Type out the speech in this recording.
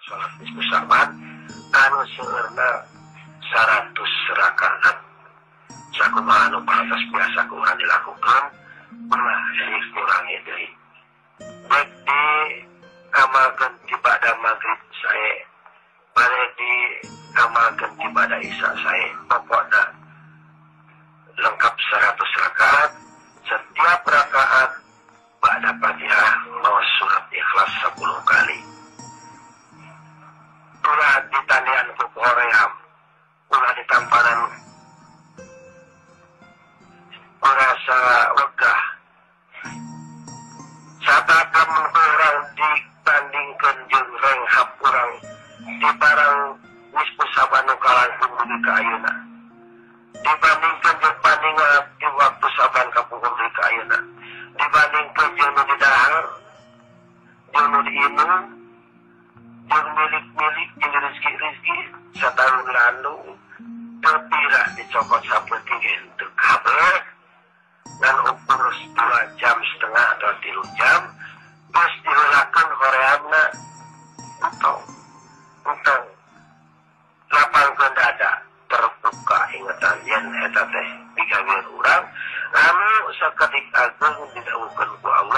salat nisfu Sa'ban anu seurna 100 rakaat sakumaha anu pantas biasa kurang dilakukan ulah dikurangi deui baik di amalkeun ibadah maghrib sae bare di amalkeun ibadah isya sae pokokna lengkap 100 rakaat setiap rakaat ba'da Fatihah maos surat Ikhlas 10 kali ulah ditandian ku hoream ulah ditamparan merasa wegah satakan orang dibandingkan jeung renghap orang di barang nisfu Sa'ban nu kalangkung dugi ka ayeuna dibandingkan jeung bandingan di waktu Sa'ban kapungkur dugi ka ayeuna dibandingkan jeung nu di dahar jeung nu diinung jeung milik-milik jeung rezeki-rezeki satahun lalu terpira dicokot sapeting teu kabar dan ukur 2,5 jam atau 3 jam terus diulakan horeamna entong lapangkeun dada terbuka ingatan yen eta teh digawieun urang anu sakedik agung didawukeun ku Allah